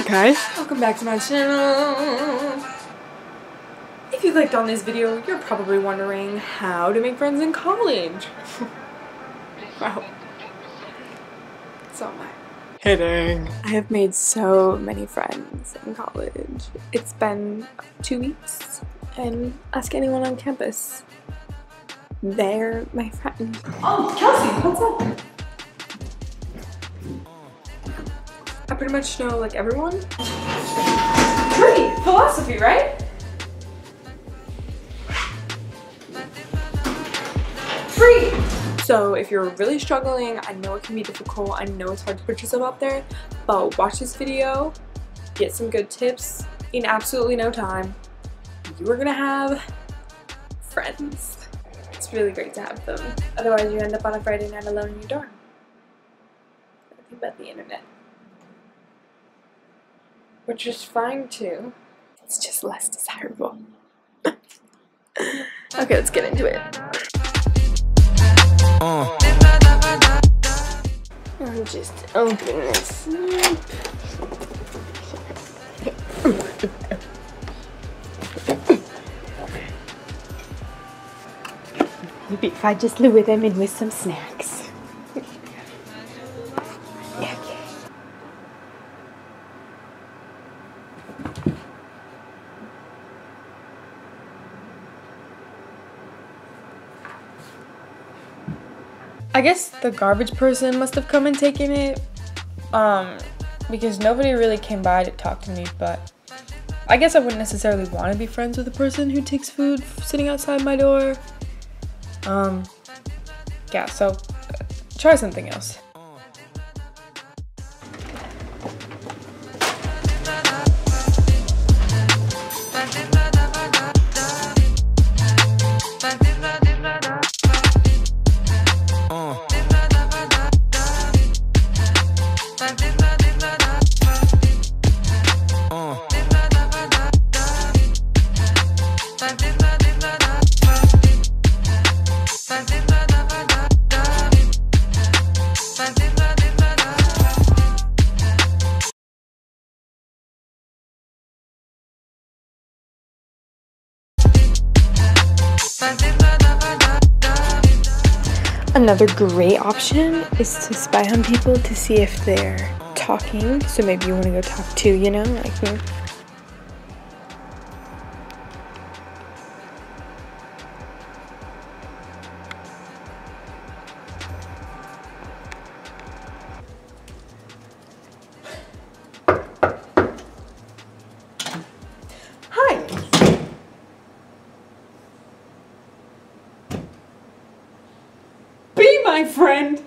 guys? Welcome back to my channel. If you clicked on this video, you're probably wondering how to make friends in college. Wow. So am I. Kidding. I have made so many friends in college. It's been 2 weeks, and ask anyone on campus. They're my friend. Oh, Kelsey, what's up? I pretty much know like everyone. Great, philosophy, right? Free! So if you're really struggling, I know it can be difficult, I know it's hard to put yourself out there, but watch this video, get some good tips in absolutely no time. You are gonna have friends. It's really great to have them. Otherwise you end up on a Friday night alone in your dorm. Think about the internet. Which is fine too. It's just less desirable. Okay, let's get into it. I'll just open this up. Maybe if I just lure them in with some snacks. I guess the garbage person must have come and taken it, because nobody really came by to talk to me, but I guess I wouldn't necessarily want to be friends with a person who takes food sitting outside my door. Yeah, so try something else. Another great option is to spy on people to see if they're talking. So maybe you want to go talk to, you know, like me. Hi. Be my friend.